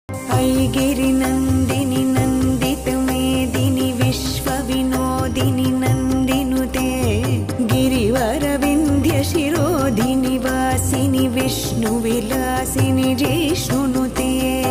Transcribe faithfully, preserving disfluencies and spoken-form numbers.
ऐगिरिनन्दिनि नन्दितमेदिनि विश्वविनोदिनि नन्दिनुते गिरिवरविन्ध्यशिरोधिनि वासिनि विष्णुविलासिनि जिष्णुनुते।